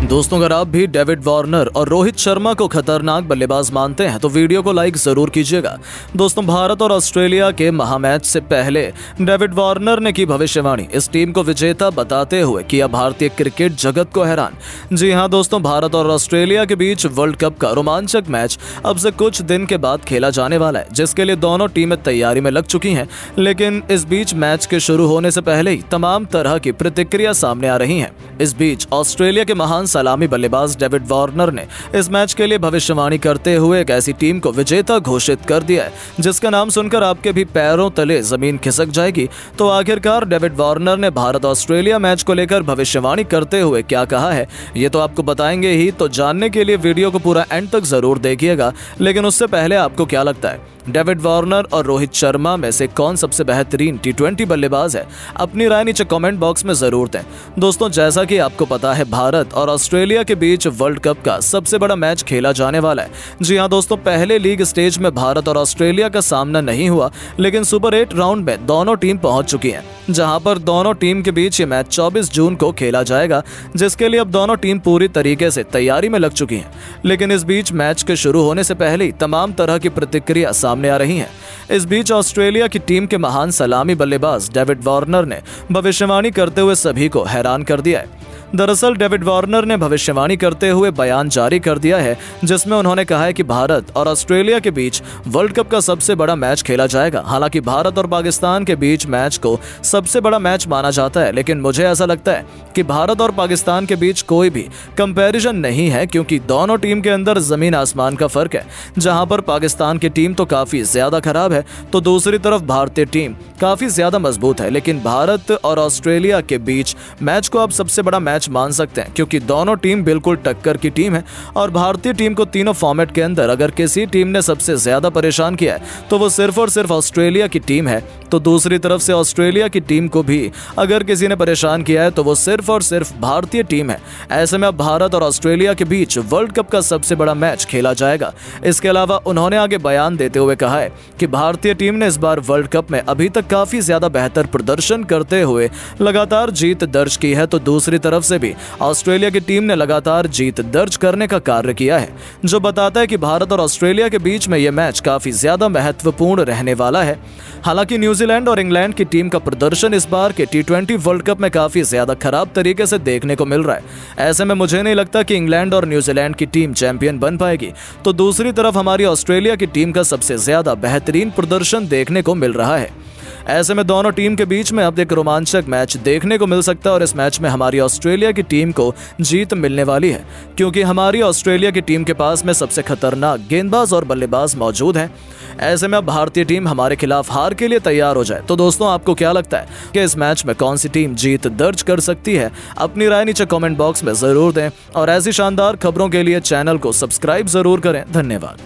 दोस्तों, अगर आप भी डेविड वार्नर और रोहित शर्मा को खतरनाक बल्लेबाज मानते हैं तो वीडियो को लाइक जरूर कीजिएगा। दोस्तों, भारत और ऑस्ट्रेलिया के महामैच से पहले डेविड वार्नर ने की भविष्यवाणी, इस टीम को विजेता बताते हुए किया भारतीय क्रिकेट जगत को हैरान। जी हां दोस्तों, भारत और ऑस्ट्रेलिया के बीच वर्ल्ड कप का रोमांचक मैच अब से कुछ दिन के बाद खेला जाने वाला है, जिसके लिए दोनों टीमें तैयारी में लग चुकी हैं। लेकिन इस बीच मैच के शुरू होने से पहले ही तमाम तरह की प्रतिक्रिया सामने आ रही हैं। इस बीच ऑस्ट्रेलिया के महान सलामी बल्लेबाज डेविड वार्नर ने इस मैच के लिए भविष्यवाणी करते हुए एक ऐसी टीम को विजेता घोषित कर दिया है जिसका नाम सुनकर आपके भी पैरों तले जमीन खिसक जाएगी। तो आखिरकार डेविड वार्नर ने भारत ऑस्ट्रेलिया मैच को लेकर भविष्यवाणी करते हुए क्या कहा है, ये तो आपको बताएंगे ही। तो जानने के लिए वीडियो को पूरा एंड तक जरूर देखिएगा। लेकिन उससे पहले आपको क्या लगता है, डेविड वार्नर और रोहित शर्मा में से कौन सबसे बेहतरीन टी20 बल्लेबाज है? अपनी राय नीचे कमेंट बॉक्स में जरूर दें। दोस्तों, जैसा कि आपको पता है, भारत और ऑस्ट्रेलिया के बीच वर्ल्ड कप का सबसे बड़ा मैच खेला जाने वाला है। जी हां दोस्तों, पहले लीग स्टेज में भारत और ऑस्ट्रेलिया का सामना नहीं हुआ, लेकिन सुपर 8 राउंड में दोनों टीम पहुंच चुकी हैं, जहां पर दोनों टीम के बीच ये मैच 24 जून को खेला जाएगा, जिसके लिए अब दोनों टीम पूरी तरीके से तैयारी में लग चुकी हैं। लेकिन इस बीच मैच के शुरू होने से पहले ही तमाम तरह की प्रतिक्रिया सामने आ रही हैं। इस बीच ऑस्ट्रेलिया की टीम के महान सलामी बल्लेबाज डेविड वार्नर ने भविष्यवाणी करते हुए सभी को हैरान कर दिया है। दरअसल डेविड वार्नर ने भविष्यवाणी करते हुए बयान जारी कर दिया है, जिसमें उन्होंने कहा है कि भारत और ऑस्ट्रेलिया के बीच वर्ल्ड कप का सबसे बड़ा मैच खेला जाएगा। हालांकि भारत और पाकिस्तान के बीच मैच को सबसे बड़ा मैच माना जाता है, लेकिन मुझे ऐसा लगता है कि भारत और पाकिस्तान के बीच कोई भी कंपैरिजन नहीं है, क्योंकि दोनों टीम के अंदर जमीन आसमान का फर्क है। जहां पर पाकिस्तान की टीम तो काफी ज्यादा खराब है, तो दूसरी तरफ भारतीय टीम काफी ज्यादा मजबूत है। लेकिन भारत और ऑस्ट्रेलिया के बीच मैच को आप सबसे बड़ा मैच मान सकते हैं, क्योंकि दोनों टीम बिल्कुल टक्कर की टीम है। और भारतीय टीम को तीनों फॉर्मेट के अंदर अगर किसी टीम ने सबसे ज्यादा परेशान किया है तो वो सिर्फ और सिर्फ ऑस्ट्रेलिया की टीम है। तो दूसरी तरफ से ऑस्ट्रेलिया की टीम को भी अगर किसी ने परेशान किया है तो वो सिर्फ और सिर्फ भारतीय टीम है। ऐसे में अब भारत और ऑस्ट्रेलिया के बीच वर्ल्ड कप का सबसे बड़ा मैच खेला जाएगा। इसके अलावा उन्होंने आगे बयान देते हुए कहा है कि भारतीय टीम ने इस बार वर्ल्ड कप में अभी तक काफी ज्यादा बेहतर प्रदर्शन करते हुए लगातार जीत दर्ज की है, तो दूसरी तरफ से भी ऑस्ट्रेलिया की टीम ने लगातार जीत दर्ज करने का कार्य किया है, जो बताता है कि भारत और ऑस्ट्रेलिया के बीच में यह मैच काफी ज्यादा महत्वपूर्ण रहने वाला है। हालांकि न्यूजीलैंड और इंग्लैंड की टीम का प्रदर्शन इस बार के टी20 वर्ल्ड कप में काफी ज्यादा खराब तरीके से देखने को मिल रहा है। ऐसे में मुझे नहीं लगता कि इंग्लैंड और न्यूजीलैंड की टीम चैंपियन बन पाएगी। तो दूसरी तरफ हमारी ऑस्ट्रेलिया की टीम का सबसे ज्यादा बेहतरीन प्रदर्शन देखने को मिल रहा है। ऐसे में दोनों टीम के बीच में अब एक रोमांचक मैच देखने को मिल सकता है, और इस मैच में हमारी ऑस्ट्रेलिया की टीम को जीत मिलने वाली है, क्योंकि हमारी ऑस्ट्रेलिया की टीम के पास में सबसे खतरनाक गेंदबाज और बल्लेबाज मौजूद हैं। ऐसे में अब भारतीय टीम हमारे खिलाफ हार के लिए तैयार हो जाए। तो दोस्तों, आपको क्या लगता है कि इस मैच में कौन सी टीम जीत दर्ज कर सकती है? अपनी राय नीचे कमेंट बॉक्स में जरूर दें, और ऐसी शानदार खबरों के लिए चैनल को सब्सक्राइब जरूर करें। धन्यवाद।